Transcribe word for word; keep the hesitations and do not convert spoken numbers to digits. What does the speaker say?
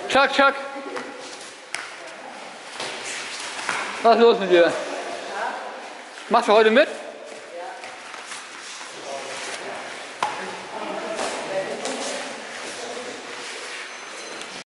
Chuck, Chuck. Was ist los mit dir? Machst du heute mit?